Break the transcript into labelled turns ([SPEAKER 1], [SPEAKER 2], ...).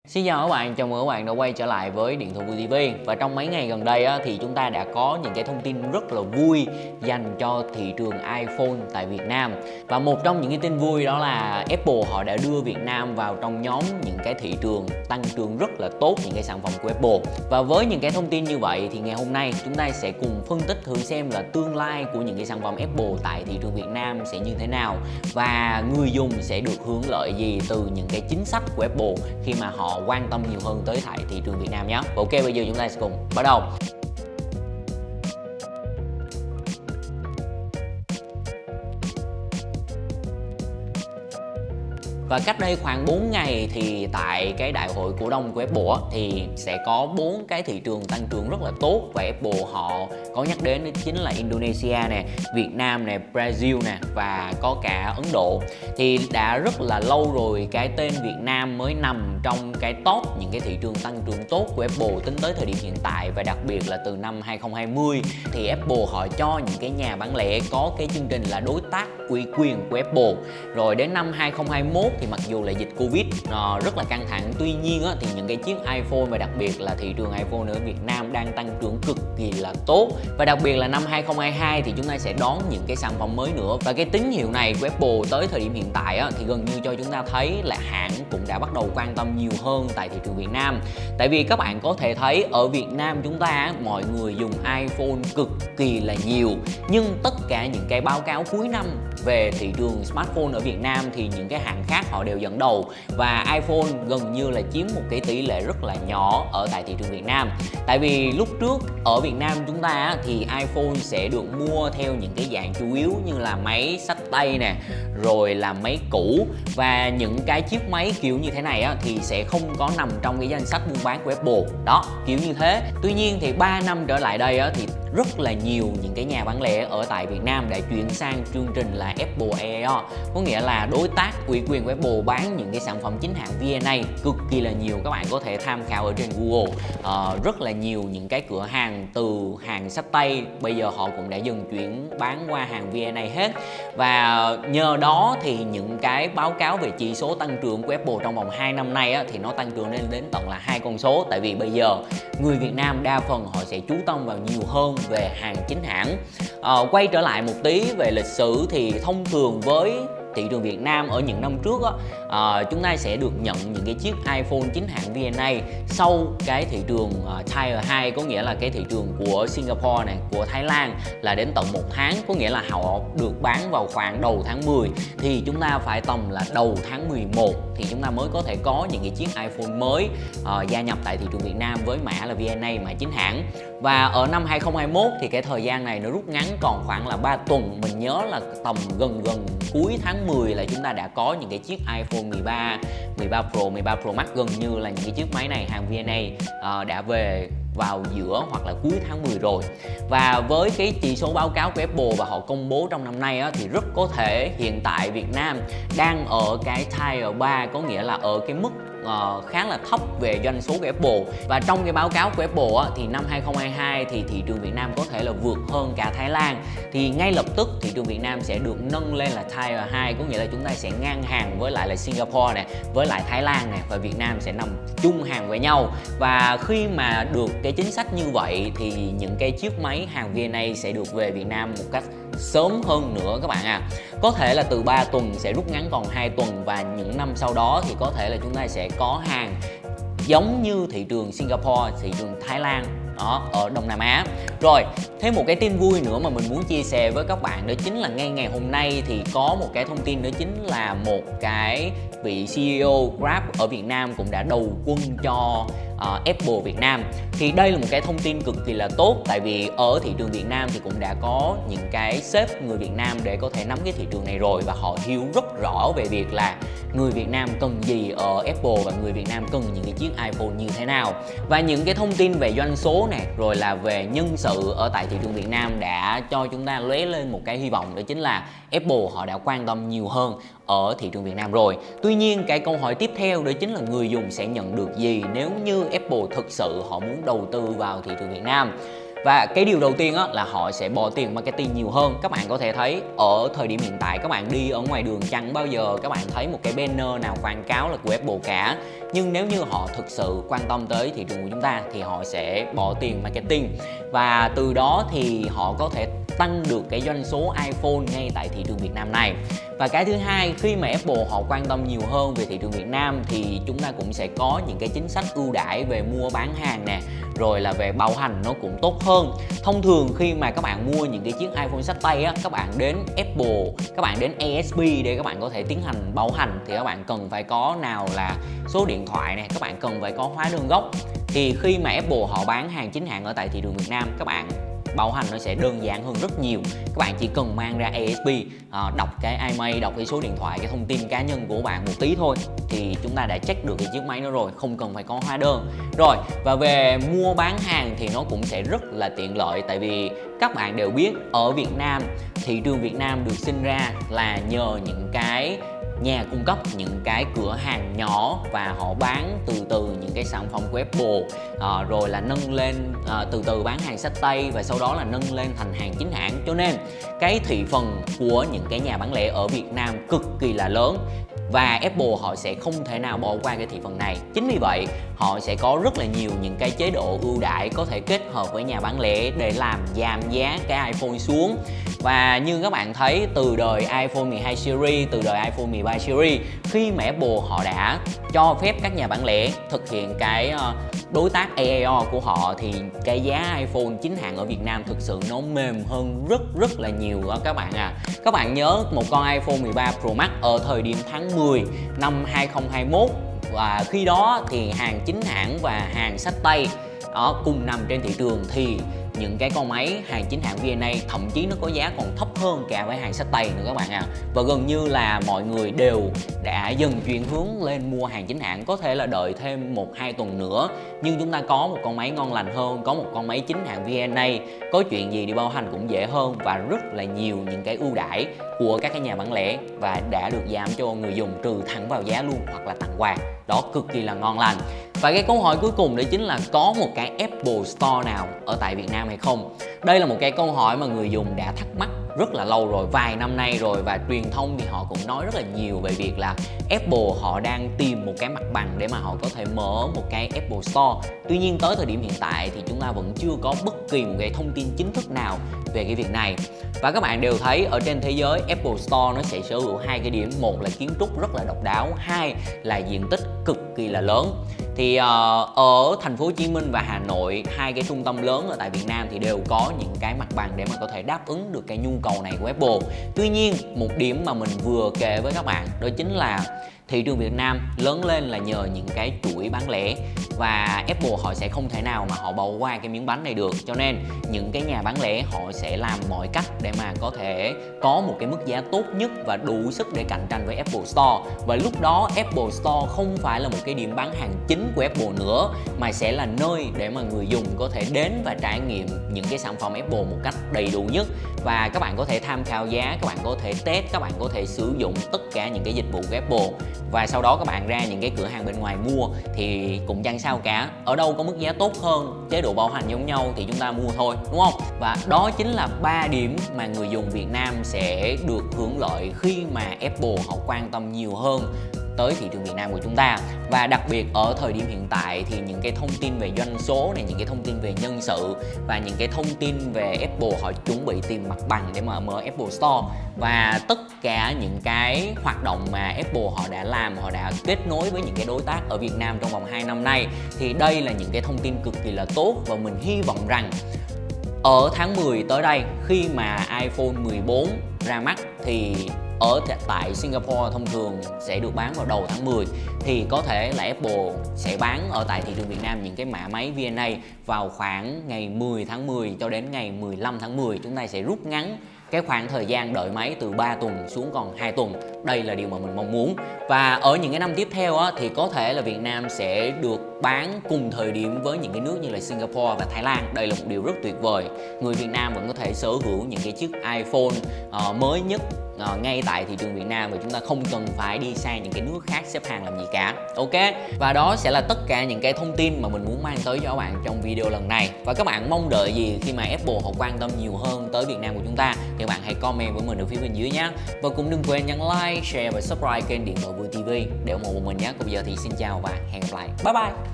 [SPEAKER 1] Xin chào các bạn, chào mừng các bạn đã quay trở lại với Điện thoại Vui TV. Và trong mấy ngày gần đây thì chúng ta đã có những cái thông tin rất là vui dành cho thị trường iPhone tại Việt Nam. Và một trong những cái tin vui đó là Apple họ đã đưa Việt Nam vào trong nhóm những cái thị trường tăng trưởng rất là tốt những cái sản phẩm của Apple. Và với những cái thông tin như vậy thì ngày hôm nay chúng ta sẽ cùng phân tích thử xem là tương lai của những cái sản phẩm Apple tại thị trường Việt Nam sẽ như thế nào và người dùng sẽ được hưởng lợi gì từ những cái chính sách của Apple khi mà họ quan tâm nhiều hơn tới tại thị trường Việt Nam nhé. Ok, bây giờ chúng ta sẽ cùng bắt đầu. Và cách đây khoảng 4 ngày thì tại cái đại hội cổ đông của Apple thì sẽ có 4 cái thị trường tăng trưởng rất là tốt và Apple họ có nhắc đến đó chính là Indonesia nè, Việt Nam nè, Brazil nè và có cả Ấn Độ. Thì đã rất là lâu rồi cái tên Việt Nam mới nằm trong cái top những cái thị trường tăng trưởng tốt của Apple tính tới thời điểm hiện tại, và đặc biệt là từ năm 2020 thì Apple họ cho những cái nhà bán lẻ có cái chương trình là đối tác ủy quyền của Apple. Rồi đến năm 2021 thì mặc dù là dịch Covid rất là căng thẳng, tuy nhiên thì những cái chiếc iPhone và đặc biệt là thị trường iPhone ở Việt Nam đang tăng trưởng cực kỳ là tốt. Và đặc biệt là năm 2022 thì chúng ta sẽ đón những cái sản phẩm mới nữa. Và cái tín hiệu này của Apple tới thời điểm hiện tại thì gần như cho chúng ta thấy là hãng cũng đã bắt đầu quan tâm nhiều hơn tại thị trường Việt Nam. Tại vì các bạn có thể thấy ở Việt Nam chúng ta mọi người dùng iPhone cực kỳ là nhiều, nhưng tất cả những cái báo cáo cuối năm về thị trường smartphone ở Việt Nam thì những cái hãng khác họ đều dẫn đầu và iPhone gần như là chiếm một cái tỷ lệ rất là nhỏ ở tại thị trường Việt Nam. Tại vì lúc trước ở Việt Nam chúng ta thì iPhone sẽ được mua theo những cái dạng chủ yếu như là máy xách tay nè, rồi là máy cũ, và những cái chiếc máy kiểu như thế này thì sẽ không có nằm trong cái danh sách buôn bán của Apple đó, kiểu như thế. Tuy nhiên thì 3 năm trở lại đây thì rất là nhiều những cái nhà bán lẻ ở tại Việt Nam đã chuyển sang chương trình là Apple AAO, có nghĩa là đối tác ủy quyền của Apple bán những cái sản phẩm chính hãng VNA cực kỳ là nhiều. Các bạn có thể tham khảo ở trên Google, rất là nhiều những cái cửa hàng từ hàng xách tay bây giờ họ cũng đã dần chuyển bán qua hàng VNA hết. Và nhờ đó thì những cái báo cáo về chỉ số tăng trưởng của Apple trong vòng 2 năm nay thì nó tăng trưởng lên đến tận là 2 con số. Tại vì bây giờ người Việt Nam đa phần họ sẽ chú tâm vào nhiều hơn về hàng chính hãng. Quay trở lại một tí về lịch sử thì thông thường với thị trường Việt Nam ở những năm trước chúng ta sẽ được nhận những cái chiếc iPhone chính hãng VNA sau cái thị trường Tier 2, có nghĩa là cái thị trường của Singapore này, của Thái Lan là đến tận 1 tháng, có nghĩa là họ được bán vào khoảng đầu tháng 10 thì chúng ta phải tầm là đầu tháng 11 thì chúng ta mới có thể có những cái chiếc iPhone mới gia nhập tại thị trường Việt Nam với mã là VNA, mã chính hãng. Và ở năm 2021 thì cái thời gian này nó rút ngắn còn khoảng là 3 tuần, mình nhớ là tầm gần cuối tháng 10 là chúng ta đã có những cái chiếc iPhone 13, 13 Pro, 13 Pro Max, gần như là những cái chiếc máy này hàng VNA đã về vào giữa hoặc là cuối tháng 10 rồi. Và với cái chỉ số báo cáo của Apple và họ công bố trong năm nay thì rất có thể hiện tại Việt Nam đang ở cái Tier 3, có nghĩa là ở cái mức khá là thấp về doanh số của Apple. Và trong cái báo cáo của Apple thì năm 2022 thì thị trường Việt Nam có thể là vượt hơn cả Thái Lan, thì ngay lập tức thị trường Việt Nam sẽ được nâng lên là Tier 2, có nghĩa là chúng ta sẽ ngang hàng với lại là Singapore này, với lại Thái Lan này, và Việt Nam sẽ nằm chung hàng với nhau. Và khi mà được cái chính sách như vậy thì những cái chiếc máy hàng VNA sẽ được về Việt Nam một cách sớm hơn nữa các bạn à. Có thể là từ 3 tuần sẽ rút ngắn còn 2 tuần, và những năm sau đó thì có thể là chúng ta sẽ có hàng giống như thị trường Singapore, thị trường Thái Lan đó, ở Đông Nam Á. Rồi, thêm một cái tin vui nữa mà mình muốn chia sẻ với các bạn đó chính là ngay ngày hôm nay thì có một cái thông tin, đó chính là một cái vị CEO Grab ở Việt Nam cũng đã đầu quân cho Apple Việt Nam. Thì đây là một cái thông tin cực kỳ là tốt, tại vì ở thị trường Việt Nam thì cũng đã có những cái sếp người Việt Nam để có thể nắm cái thị trường này rồi, và họ hiểu rất rõ về việc là người Việt Nam cần gì ở Apple và người Việt Nam cần những cái chiếc iPhone như thế nào. Và những cái thông tin về doanh số này, rồi là về nhân sự ở tại thị trường Việt Nam đã cho chúng ta lóe lên một cái hy vọng, đó chính là Apple họ đã quan tâm nhiều hơn ở thị trường Việt Nam rồi. Tuy nhiên cái câu hỏi tiếp theo đó chính là người dùng sẽ nhận được gì nếu như Apple thực sự họ muốn đầu tư vào thị trường Việt Nam. Và cái điều đầu tiên là họ sẽ bỏ tiền marketing nhiều hơn. Các bạn có thể thấy ở thời điểm hiện tại, các bạn đi ở ngoài đường chẳng bao giờ các bạn thấy một cái banner nào quảng cáo là của Apple cả. Nhưng nếu như họ thực sự quan tâm tới thị trường của chúng ta thì họ sẽ bỏ tiền marketing, và từ đó thì họ có thể tăng được cái doanh số iPhone ngay tại thị trường Việt Nam này. Và cái thứ hai, khi mà Apple họ quan tâm nhiều hơn về thị trường Việt Nam thì chúng ta cũng sẽ có những cái chính sách ưu đãi về mua bán hàng nè, rồi là về bảo hành nó cũng tốt hơn. Thông thường khi mà các bạn mua những cái chiếc iPhone xách tay các bạn đến Apple, các bạn đến ASP để các bạn có thể tiến hành bảo hành thì các bạn cần phải có nào là số điện thoại này, các bạn cần phải có hóa đơn gốc. Thì khi mà Apple họ bán hàng chính hãng ở tại thị trường Việt Nam, các bạn bảo hành nó sẽ đơn giản hơn rất nhiều. Các bạn chỉ cần mang ra ASP, đọc cái email, đọc cái số điện thoại, cái thông tin cá nhân của bạn một tí thôi thì chúng ta đã check được cái chiếc máy đó rồi, không cần phải có hóa đơn. Rồi, và về mua bán hàng thì nó cũng sẽ rất là tiện lợi, tại vì các bạn đều biết ở Việt Nam, thị trường Việt Nam được sinh ra là nhờ những cái nhà cung cấp, những cái cửa hàng nhỏ, và họ bán từ từ những cái sản phẩm của Apple, rồi là nâng lên, từ từ bán hàng xách tay và sau đó là nâng lên thành hàng chính hãng. Cho nên cái thị phần của những cái nhà bán lẻ ở Việt Nam cực kỳ là lớn, và Apple họ sẽ không thể nào bỏ qua cái thị phần này. Chính vì vậy họ sẽ có rất là nhiều những cái chế độ ưu đãi có thể kết hợp với nhà bán lẻ để làm giảm giá cái iPhone xuống. Và như các bạn thấy, từ đời iPhone 12 series, từ đời iPhone 13 series, khi mà Apple họ đã cho phép các nhà bán lẻ thực hiện cái đối tác AAO của họ thì cái giá iPhone chính hãng ở Việt Nam thực sự nó mềm hơn rất là nhiều đó các bạn à. Các bạn nhớ một con iPhone 13 Pro Max ở thời điểm tháng 10 năm 2021, và khi đó thì hàng chính hãng và hàng xách tay cùng nằm trên thị trường, thì những cái con máy hàng chính hãng VNA thậm chí nó có giá còn thấp hơn cả với hàng xách tay nữa các bạn à. Và gần như là mọi người đều đã dần chuyển hướng lên mua hàng chính hãng. Có thể là đợi thêm 1-2 tuần nữa, nhưng chúng ta có một con máy ngon lành hơn, có một con máy chính hãng VNA, có chuyện gì đi bảo hành cũng dễ hơn, và rất là nhiều những cái ưu đãi của các cái nhà bán lẻ và đã được giảm cho người dùng, trừ thẳng vào giá luôn hoặc là tặng quà. Đó, cực kỳ là ngon lành. Và cái câu hỏi cuối cùng đó chính là có một cái Apple Store nào ở tại Việt Nam hay không? Đây là một cái câu hỏi mà người dùng đã thắc mắc rất là lâu rồi, vài năm nay rồi, và truyền thông thì họ cũng nói rất là nhiều về việc là Apple họ đang tìm một cái mặt bằng để mà họ có thể mở một cái Apple Store. Tuy nhiên tới thời điểm hiện tại thì chúng ta vẫn chưa có bất kỳ một cái thông tin chính thức nào về cái việc này. Và các bạn đều thấy ở trên thế giới Apple Store nó sẽ sở hữu hai cái điểm: một là kiến trúc rất là độc đáo, hai là diện tích cực kỳ là lớn. Thì ở thành phố Hồ Chí Minh và Hà Nội, hai cái trung tâm lớn ở tại Việt Nam thì đều có những cái mặt bằng để mà có thể đáp ứng được cái nhu cầu này của Apple. Tuy nhiên, một điểm mà mình vừa kể với các bạn đó chính là thị trường Việt Nam lớn lên là nhờ những cái chuỗi bán lẻ, và Apple họ sẽ không thể nào mà họ bỏ qua cái miếng bánh này được. Cho nên những cái nhà bán lẻ họ sẽ làm mọi cách để mà có thể có một cái mức giá tốt nhất và đủ sức để cạnh tranh với Apple Store. Và lúc đó Apple Store không phải là một cái điểm bán hàng chính của Apple nữa, mà sẽ là nơi để mà người dùng có thể đến và trải nghiệm những cái sản phẩm Apple một cách đầy đủ nhất. Và các bạn có thể tham khảo giá, các bạn có thể test, các bạn có thể sử dụng tất cả những cái dịch vụ của Apple, và sau đó các bạn ra những cái cửa hàng bên ngoài mua thì cũng chẳng sao cả. Ở đâu có mức giá tốt hơn, chế độ bảo hành giống nhau thì chúng ta mua thôi, đúng không? Và đó chính là 3 điểm mà người dùng Việt Nam sẽ được hưởng lợi khi mà Apple họ quan tâm nhiều hơn tới thị trường Việt Nam của chúng ta. Và đặc biệt ở thời điểm hiện tại thì những cái thông tin về doanh số này, những cái thông tin về nhân sự và những cái thông tin về Apple họ chuẩn bị tìm mặt bằng để mà mở Apple Store, và tất cả những cái hoạt động mà Apple họ đã làm, họ đã kết nối với những cái đối tác ở Việt Nam trong vòng 2 năm nay, thì đây là những cái thông tin cực kỳ là tốt. Và mình hy vọng rằng ở tháng 10 tới đây, khi mà iPhone 14 ra mắt thì ở tại Singapore thông thường sẽ được bán vào đầu tháng 10, thì có thể là Apple sẽ bán ở tại thị trường Việt Nam những cái mã máy VNA vào khoảng ngày 10 tháng 10 cho đến ngày 15 tháng 10. Chúng ta sẽ rút ngắn cái khoảng thời gian đợi máy từ 3 tuần xuống còn 2 tuần. Đây là điều mà mình mong muốn. Và ở những cái năm tiếp theo á, thì có thể là Việt Nam sẽ được bán cùng thời điểm với những cái nước như là Singapore và Thái Lan. Đây là một điều rất tuyệt vời. Người Việt Nam vẫn có thể sở hữu những cái chiếc iPhone mới nhất ngay tại thị trường Việt Nam, và chúng ta không cần phải đi sang những cái nước khác xếp hàng làm gì cả. Ok, và đó sẽ là tất cả những cái thông tin mà mình muốn mang tới cho các bạn trong video lần này. Và các bạn mong đợi gì khi mà Apple họ quan tâm nhiều hơn tới Việt Nam của chúng ta thì các bạn hãy comment với mình ở phía bên dưới nhé. Và cũng đừng quên nhấn like, share và subscribe kênh Điện Thoại Vui TV để ủng hộ mình nhé. Còn bây giờ thì xin chào và hẹn gặp lại. Bye bye.